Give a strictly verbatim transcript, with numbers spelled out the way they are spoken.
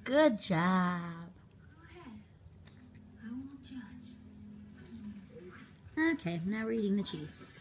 Good job. Okay, now we're eating the cheese.